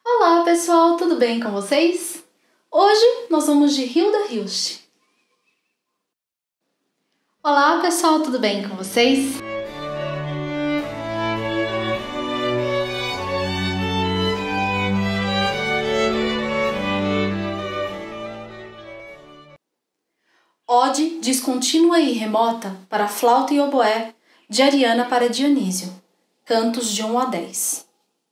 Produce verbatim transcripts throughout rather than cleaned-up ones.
Olá pessoal, tudo bem com vocês? Hoje nós vamos de Hilda Hilst. Olá pessoal, tudo bem com vocês? Ode descontínua e remota para flauta e oboé, de Ariana para Dionísio. Cantos de um a dez.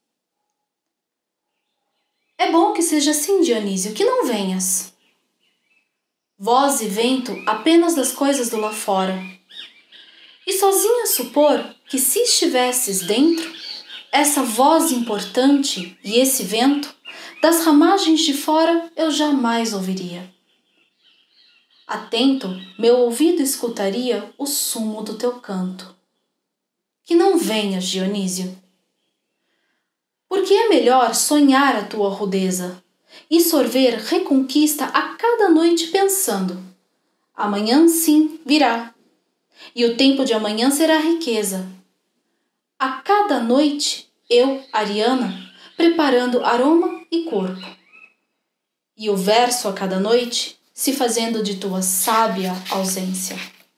É bom que seja assim, Dionísio, que não venhas. Voz e vento apenas das coisas do lá fora. E sozinha supor que se estivesses dentro, essa voz importante e esse vento, das ramagens de fora eu jamais ouviria. Atento, meu ouvido escutaria o sumo do teu canto. Que não venhas, Dionísio. Porque é melhor sonhar a tua rudeza e sorver reconquista a cada noite pensando: amanhã sim virá, e o tempo de amanhã será riqueza. A cada noite, eu, Ariana, preparando aroma e corpo. E o verso a cada noite se fazendo de tua sábia ausência.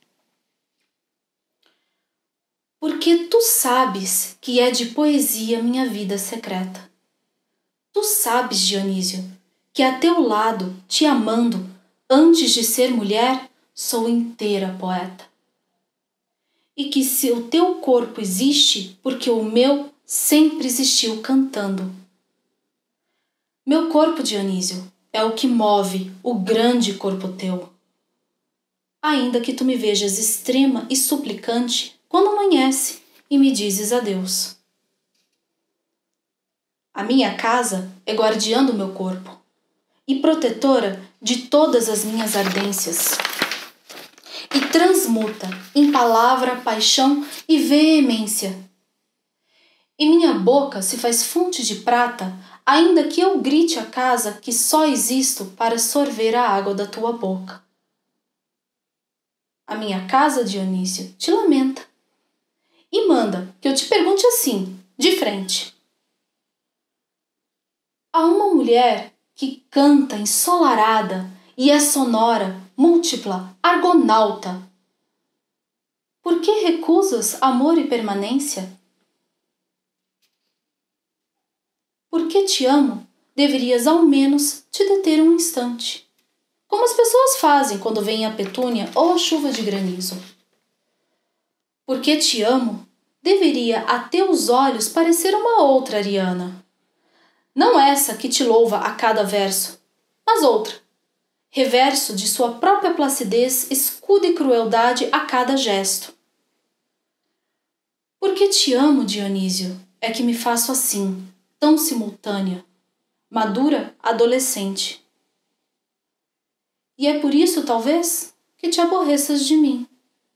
Porque tu sabes que é de poesia minha vida secreta. Tu sabes, Dionísio, que a teu lado, te amando, antes de ser mulher, sou inteira poeta. E que se o teu corpo existe, porque o meu sempre existiu cantando. Meu corpo, Dionísio, é o que move o grande corpo teu. Ainda que tu me vejas extrema e suplicante quando amanhece e me dizes adeus. A minha casa é guardiã do meu corpo e protetora de todas as minhas ardências. E transmuta em palavra, paixão e veemência. E minha boca se faz fonte de prata, ainda que eu grite à casa que só existo para sorver a água da tua boca. A minha casa, Dionísio, te lamenta e manda que eu te pergunte assim, de frente. Há uma mulher que canta ensolarada e é sonora, múltipla, argonauta. Por que recusas amor e permanência? Porque te amo, deverias ao menos te deter um instante, como as pessoas fazem quando vem a petúnia ou a chuva de granizo. Porque te amo, deveria a teus olhos parecer uma outra Ariana. Não essa que te louva a cada verso, mas outra, reverso de sua própria placidez, escudo e crueldade a cada gesto. Porque te amo, Dionísio, é que me faço assim, tão simultânea, madura, adolescente. E é por isso, talvez, que te aborreças de mim.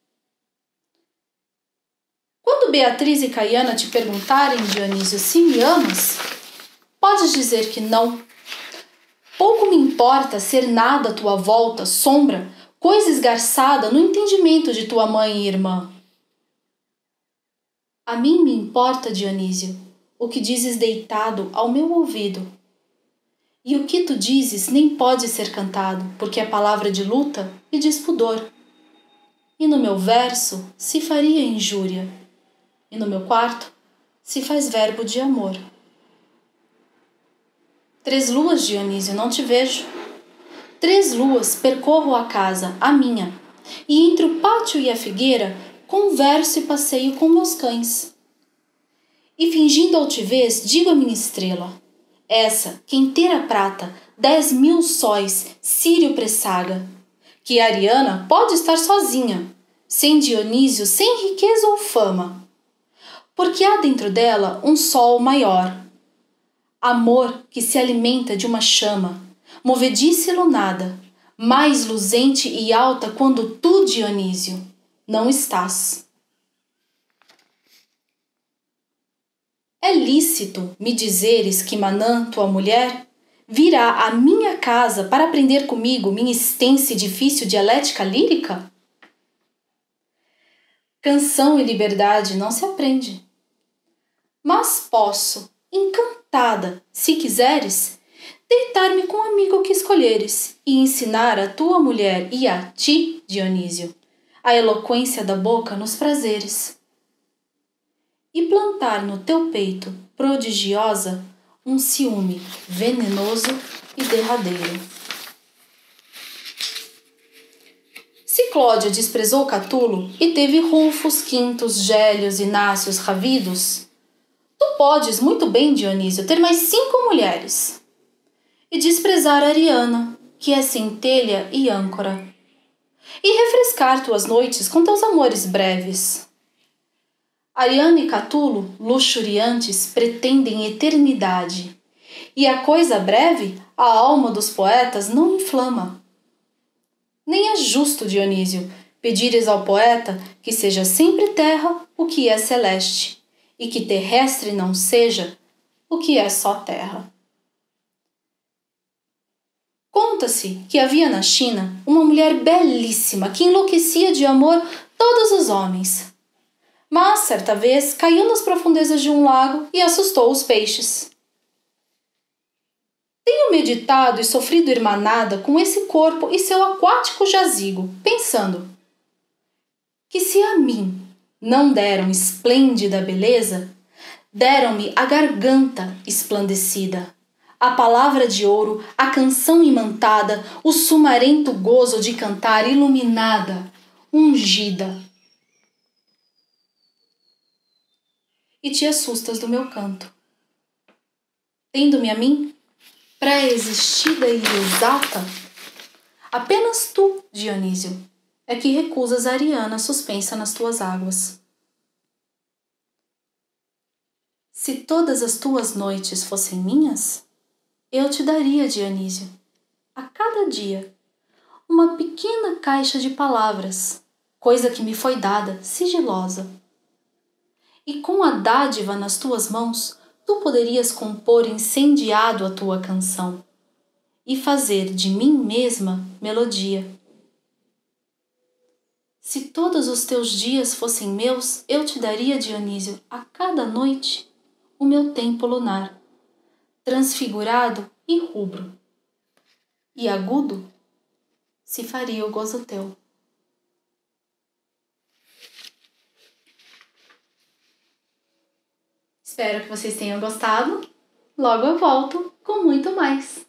Quando Beatriz e Caiana te perguntarem, Dionísio, se me amas, podes dizer que não. Pouco me importa ser nada à tua volta, sombra, coisa esgarçada no entendimento de tua mãe e irmã. A mim me importa, Dionísio, o que dizes deitado ao meu ouvido. E o que tu dizes nem pode ser cantado, porque é palavra de luta e de espudor. E no meu verso se faria injúria, e no meu quarto se faz verbo de amor. Três luas, Dionísio, não te vejo. Três luas percorro a casa, a minha, e entre o pátio e a figueira converso e passeio com meus cães. E fingindo altivez, digo a minha estrela, essa que inteira prata, dez mil sóis, Sírio pressaga, que Ariana pode estar sozinha, sem Dionísio, sem riqueza ou fama, porque há dentro dela um sol maior, amor que se alimenta de uma chama, movediça e lunada, mais luzente e alta quando tu, Dionísio, não estás. É lícito me dizeres que Manã, tua mulher, virá à minha casa para aprender comigo minha extensa e difícil dialética lírica? Canção e liberdade não se aprende. Mas posso, encantada, se quiseres, deitar-me com o amigo que escolheres e ensinar a tua mulher e a ti, Dionísio, a eloquência da boca nos prazeres. E plantar no teu peito, prodigiosa, um ciúme venenoso e derradeiro. Se Clódia desprezou Catulo e teve Rufos, Quintos, Gélios, Inácios, Ravidos, tu podes muito bem, Dionísio, ter mais cinco mulheres e desprezar Ariana, que é centelha e âncora, e refrescar tuas noites com teus amores breves. Ariana e Catulo, luxuriantes, pretendem eternidade, e a coisa breve a alma dos poetas não inflama. Nem é justo, Dionísio, pedires ao poeta que seja sempre terra o que é celeste, e que terrestre não seja o que é só terra. Conta-se que havia na China uma mulher belíssima que enlouquecia de amor todos os homens. Mas, certa vez, caiu nas profundezas de um lago e assustou os peixes. Tenho meditado e sofrido irmanada com esse corpo e seu aquático jazigo, pensando que se a mim não deram esplêndida beleza, deram-me a garganta esplandecida, a palavra de ouro, a canção imantada, o sumarento gozo de cantar iluminada, ungida. E te assustas do meu canto. Tendo-me a mim, pré-existida e exata, apenas tu, Dionísio, é que recusas a Ariana suspensa nas tuas águas. Se todas as tuas noites fossem minhas, eu te daria, Dionísio, a cada dia, uma pequena caixa de palavras, coisa que me foi dada, sigilosa. E com a dádiva nas tuas mãos, tu poderias compor incendiado a tua canção e fazer de mim mesma melodia. Se todos os teus dias fossem meus, eu te daria, Dionísio, a cada noite, o meu tempo lunar, transfigurado e rubro, e agudo se faria o gozo teu. Espero que vocês tenham gostado. Logo eu volto com muito mais.